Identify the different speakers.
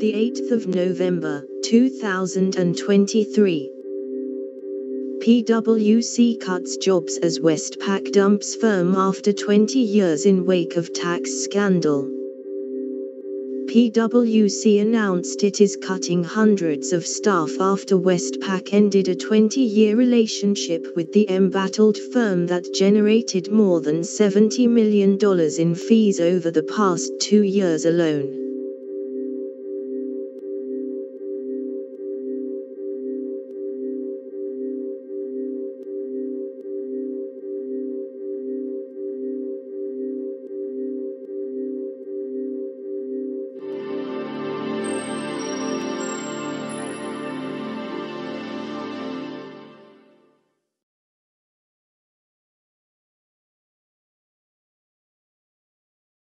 Speaker 1: the 8th of November, 2023. PwC cuts jobs as Westpac dumps firm after 20 years in wake of tax scandal. PwC announced it is cutting hundreds of staff after Westpac ended a 20-year relationship with the embattled firm that generated more than $70 million in fees over the past 2 years alone.